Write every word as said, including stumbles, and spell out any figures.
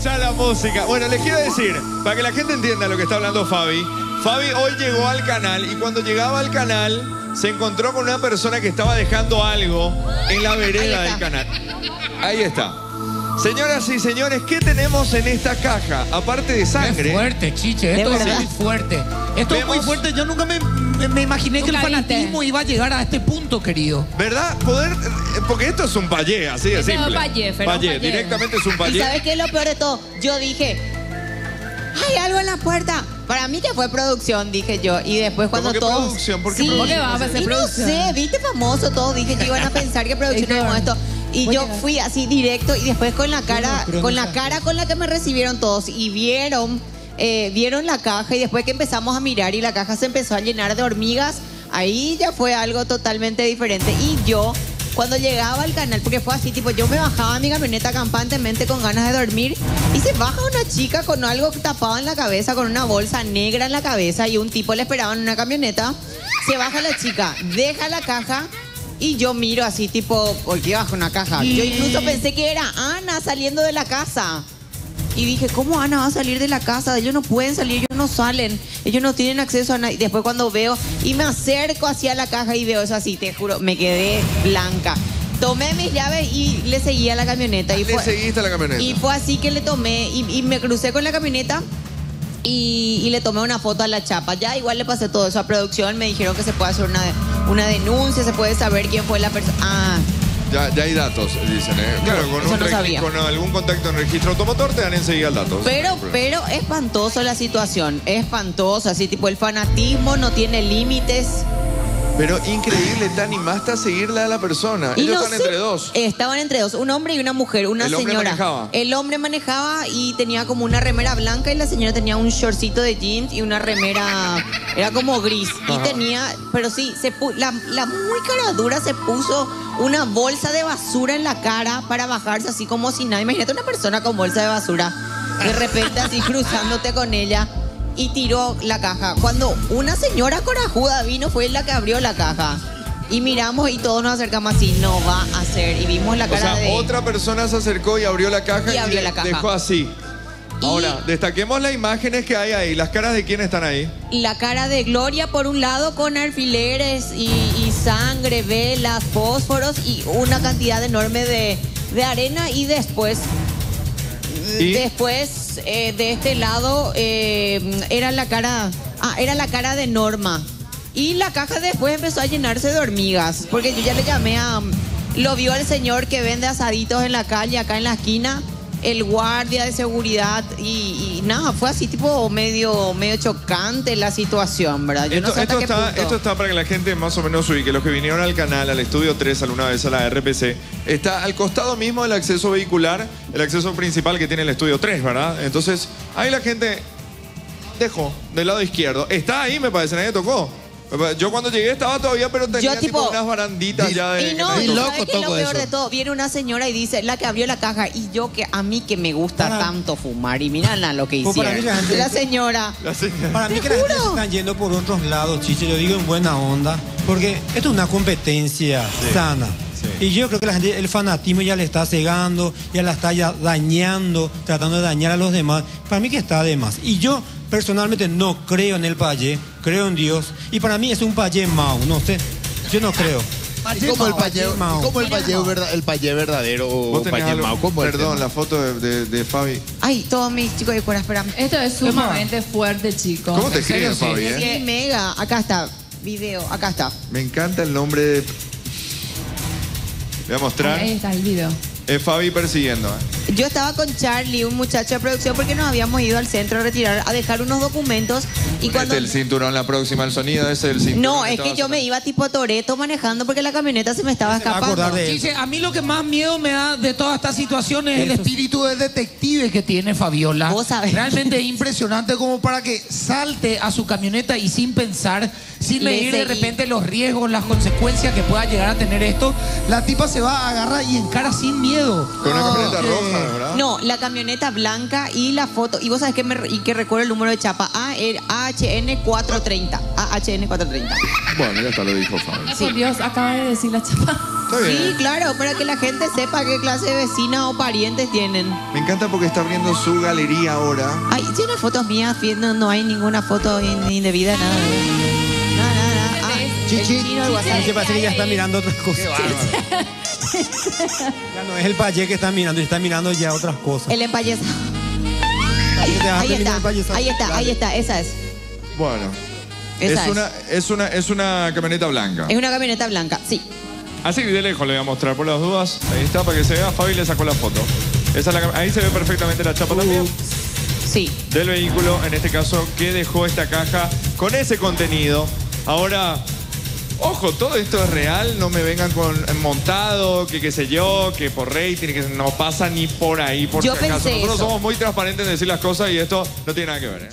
escuchar la música. Bueno, les quiero decir, para que la gente entienda lo que está hablando Fabi. Fabi hoy llegó al canal y cuando llegaba al canal se encontró con una persona que estaba dejando algo en la vereda del canal. Ahí está. Señoras y señores, ¿qué tenemos en esta caja? Aparte de sangre. Es fuerte, Chiche. Esto es muy fuerte. Esto es muy fuerte. Yo nunca me, me, me imaginé que el fanatismo iba a llegar a este punto, querido. ¿Verdad? Poder... Porque esto es un payé, así de simple. Es un payé, pero payé, un payé. directamente es un payé. ¿Y sabes qué es lo peor de todo? Yo dije, hay algo en la puerta. Para mí que fue producción, dije yo. Y después cuando ¿Cómo que todos... producción? ¿Por qué sí, producción? va a ser y no producción? sé, viste famoso todo. Dije que iban a pensar que producción era esto. Y yo fui así directo y después con la cara, con la cara con la que me recibieron todos y vieron, eh, vieron la caja y después que empezamos a mirar y la caja se empezó a llenar de hormigas, ahí ya fue algo totalmente diferente. Y yo, cuando llegaba al canal, porque fue así, tipo, yo me bajaba a mi camioneta campantemente con ganas de dormir y se baja una chica con algo tapado en la cabeza, con una bolsa negra en la cabeza y un tipo le esperaba en una camioneta. Se baja la chica, deja la caja. Y yo miro así, tipo, ¿por qué bajo una caja? Yo incluso pensé que era Ana saliendo de la casa. Y dije, ¿cómo Ana va a salir de la casa? Ellos no pueden salir, ellos no salen. Ellos no tienen acceso a nada. Y después cuando veo, y me acerco hacia la caja y veo eso así, te juro, me quedé blanca. Tomé mis llaves y le seguí a la camioneta. Y ¿Le fue, seguiste a la camioneta? Y fue así que le tomé, y, y me crucé con la camioneta. Y, y le tomé una foto a la chapa. Ya igual le pasé todo eso a producción. Me dijeron que se puede hacer una, una denuncia, se puede saber quién fue la persona. Ah, Ya, ya hay datos, dicen, ¿eh? Claro, con, eso un no regi- sabía. con algún contacto en registro automotor te dan enseguida el dato. pero, pero espantoso la situación. Espantoso, así tipo el fanatismo no tiene límites. Pero increíble, te animaste a seguirla a la persona. Y Ellos no están sé, entre dos. Estaban entre dos, un hombre y una mujer, una ¿El hombre señora. manejaba? El hombre manejaba y tenía como una remera blanca y la señora tenía un shortcito de jeans y una remera, era como gris. Y Ajá. tenía, pero sí, se pu- la, la muy cara dura se puso una bolsa de basura en la cara para bajarse así como si nada. Imagínate una persona con bolsa de basura, de repente así cruzándote con ella. Y tiró la caja. Cuando una señora corajuda vino, fue la que abrió la caja. Y miramos y todos nos acercamos así, no va a ser. Y vimos la O cara sea, de... otra persona se acercó y abrió la caja Y abrió de- la caja. dejó así. Y- Ahora, destaquemos las imágenes que hay ahí. ¿Las caras de quién están ahí? La cara de Gloria por un lado con alfileres y, y sangre, velas, fósforos y una cantidad enorme de, de arena. Y después, ¿Y? después eh, de este lado eh, era la cara, ah, era la cara de Norma. Y la caja después empezó a llenarse de hormigas, porque yo ya le llamé a, lo vio el señor que vende asaditos en la calle, acá en la esquina. El guardia de seguridad y, y nada, fue así tipo medio, medio chocante la situación, ¿verdad? Yo Esto, no sé hasta esto qué está, punto. esto está para que la gente más o menos ubique. Los que vinieron al canal, al Estudio tres, alguna vez a la R P C, está al costado mismo del acceso vehicular, el acceso principal que tiene el Estudio tres, ¿verdad? Entonces, ahí la gente dejó del lado izquierdo. Está ahí, me parece, nadie tocó. Yo cuando llegué estaba todavía, pero tenía Yo, tipo, tipo, unas baranditas ya de... Y no, que ¿tú nadie sabes tocó. qué es lo peor de todo? Viene una señora y dice, la que abrió la caja, y yo que a mí que me gusta Para- tanto fumar, y miran lo que Pues para hicieron. mí la gente- La señora. La señora. Para mí Te que la gente juro. se están yendo por otros lados, Chiche, yo digo en buena onda, porque esto es una competencia sana. Sí. Y yo creo que la gente, el fanatismo ya le está cegando, ya la está ya dañando, tratando de dañar a los demás. Para mí que está de más. Y yo personalmente no creo en el payé, creo en Dios. Y para mí es un payé mau, no sé, yo no creo. ¿Y cómo el payé, Mao. cómo el payé, verda- el payé verdadero o Vos tenés payé algo- Mao? ¿Cómo el Perdón, tema? la foto de, de- de Fabi. Ay, todos mis chicos de fuera, espérame. Esto es sumamente fuerte, chicos. ¿Cómo te ¿En serio? escriben, Sí. Fabi, eh? Sí, mega, acá está, video, acá está. Me encanta el nombre de... Voy a mostrar. Ahí está el video. Es Fabi persiguiendo, ¿eh? Yo estaba con Charlie, un muchacho de producción, porque nos habíamos ido al centro a retirar, a dejar unos documentos. Y Ponete cuando... el cinturón, la próxima, el sonido ese del cinturón. No, es estaba que yo me sonando. iba tipo Toreto manejando porque la camioneta se me estaba Se va a escapando. acordar de él. Chiche, a mí lo que más miedo me da de toda esta situación es el espíritu de detective que tiene Fabiola. Vos sabés. Realmente es impresionante como para que salte a su camioneta y sin pensar, sin Le medir de seguí. repente los riesgos, las consecuencias que pueda llegar a tener esto, la tipa se va a agarrar y encara sin miedo. Con una camioneta Eh, roja, ¿verdad? No, la camioneta blanca y la foto. Y vos sabés que me y que recuerdo el número de chapa. A H N cuatrocientos treinta. A H N cuatrocientos treinta. Bueno, ya está, lo dijo Fabi. Por Dios, acaba de decir la chapa. Está bien. Sí, claro, para que la gente sepa qué clase de vecinas o parientes tienen. Me encanta porque está abriendo su galería ahora. Ay, tiene fotos mías, no, no hay ninguna foto in- indebida, nada. Nada, nada, nada. Ah, Chichi, el chino del WhatsApp. se parece que ya está mirando otras cosas. Ya no es el payé que está mirando, está mirando ya otras cosas. El empayezado. Ahí te vas a Ahí terminar está, el payesado. ahí está, ahí está, esa es. Bueno. Esa es, es. una, es, una, es una camioneta blanca. Es una camioneta blanca, sí. Así de lejos le voy a mostrar por las dudas. Ahí está, para que se vea. Fabi le sacó la foto. Esa es la cam- ahí se ve perfectamente la chapa también Sí. del vehículo, en este caso, que dejó esta caja con ese contenido. Ahora, ojo, todo esto es real, no me vengan con montado, que qué sé yo, que por rating, que no pasa ni por ahí, por Yo si acaso. pensé Nosotros eso. somos muy transparentes en decir las cosas y esto no tiene nada que ver, ¿eh?